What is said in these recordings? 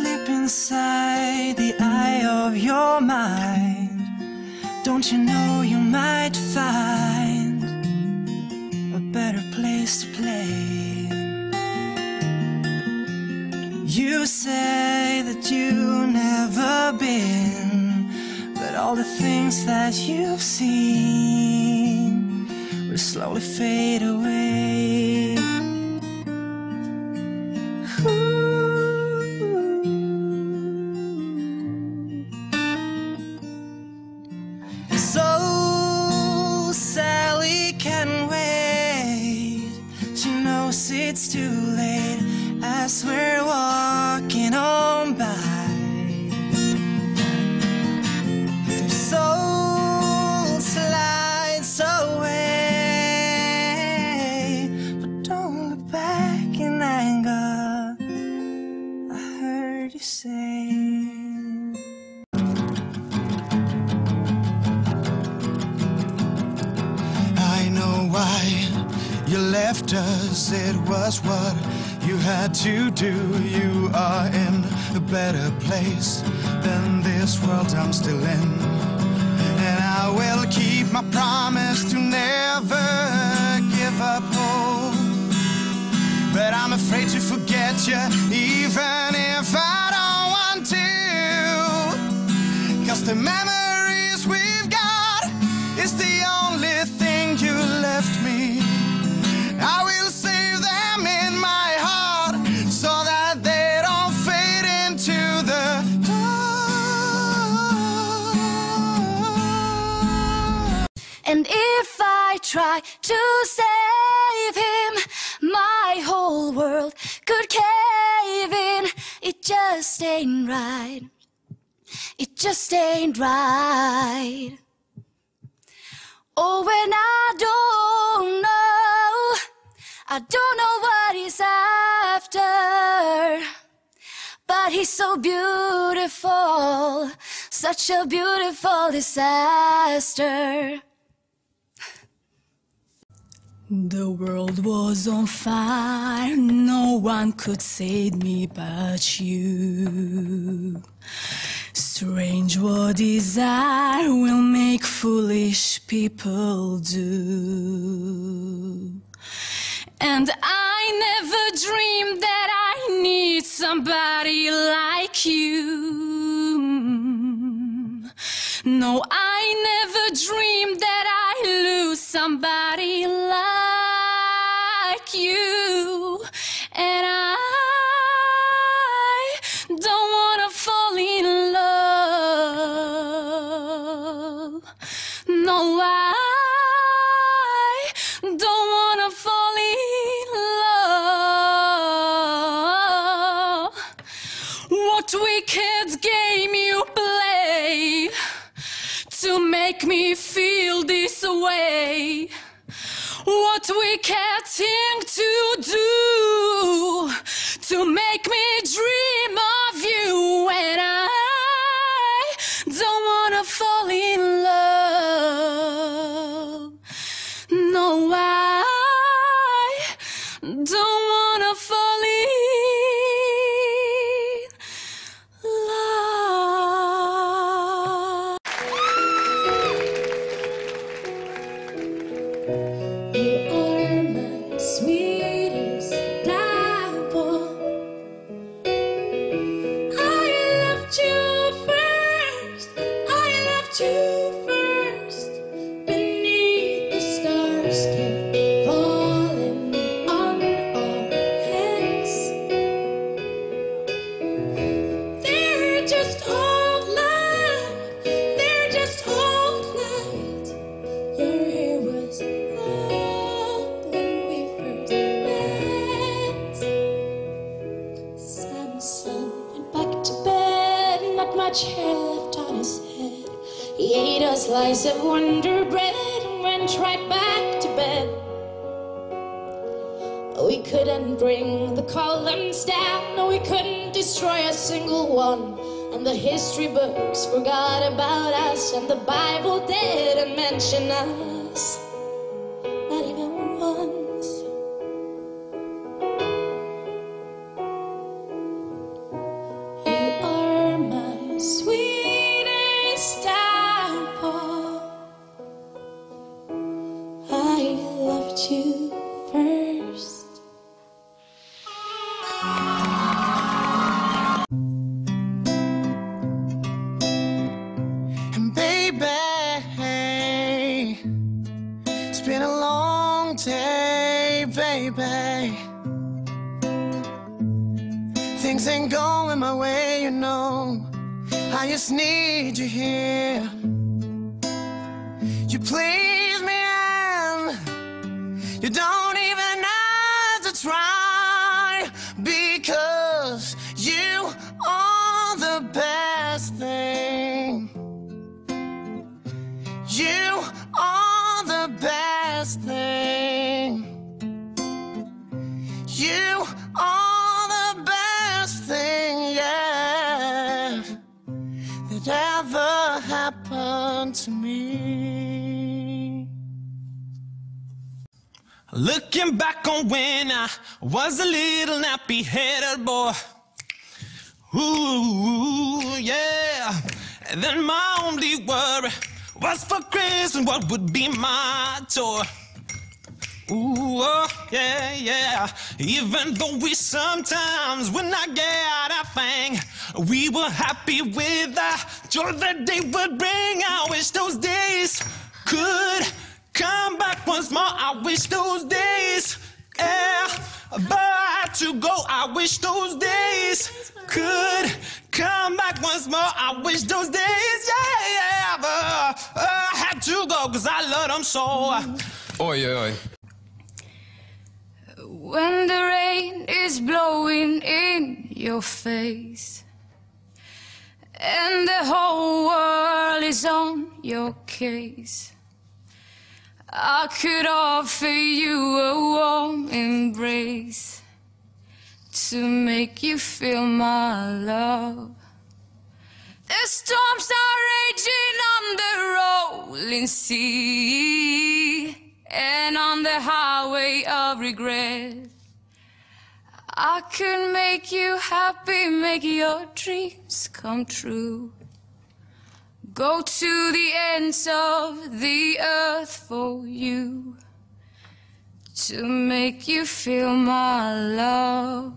sleep inside the eye of your mind. Don't you know you might find a better place to play? You say that you've never been, but all the things that you've seen will slowly fade away. So Sally can wait. She knows it's too late as we're walking on by. The soul slides away, but don't look back in anger, I heard you say. I know why you left us, it was what you had to do. You are in a better place than this world I'm still in, and I will keep my promise to never give up hope. But I'm afraid to forget you, even if I don't want to, 'cause the memories we've got is the only thing you left me. I will save them in my heart so that they don't fade into the dark. And if I try to save him, my whole world could cave in. It just ain't right. It just ain't right. Oh, when I don't know what he's after, but he's so beautiful, such a beautiful disaster. The world was on fire, no one could save me but you. Strange what desire will make foolish people do. And I never dreamed that I need somebody like you. No, I never dreamed that I'd lose somebody like you. And I don't wanna fall in love. No, I don't wanna fall in love. What wicked game you play to make me feel this way? What wicked thing to do to make me dream of you? And I don't wanna fall in love. No, I don't wanna fall in love. You are my sweetest apple. I loved you first. I loved you first. Beneath the stars keep falling on our heads. They're just old love. They're just old night. Your hair was long when we first met. Samson went back to bed, not much hair left on his head. He ate a slice of Wonder Bread and went right back to bed. We couldn't bring the columns down, no, we couldn't destroy a single one. And the history books forgot about us, and the Bible didn't mention us, not even once. You sweetest downfall. I loved you first. And baby, it's been a long day, baby. Things ain't going my way, you know. I just need you here. You please me and you don't even have to try, because you are the best thing. You are the best thing. You are the best thing, yeah, that ever happened to me. Looking back on when I was a little nappy-headed boy. Ooh, yeah. And then my only worry was for Christmas what would be my toy. Ooh, oh, yeah, yeah. Even though we sometimes would not get a thing, we were happy with the joy that they would bring. I wish those days could come back once more. I wish those days ever to go. I wish those days could come back once more. I wish those days, yeah, ever had to go, 'cause I love them so. Oj, oj, oj. When the rain is blowing in your face and the whole world is on your case, I could offer you a warm embrace to make you feel my love. The storms are raging on the rolling sea and on the highway of regret. I could make you happy, make your dreams come true. Go to the ends of the earth for you, to make you feel my love.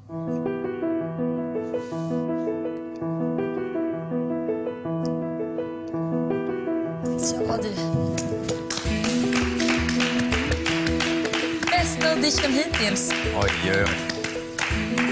Så du. Bästa audition hittills. Oj, oj, oj.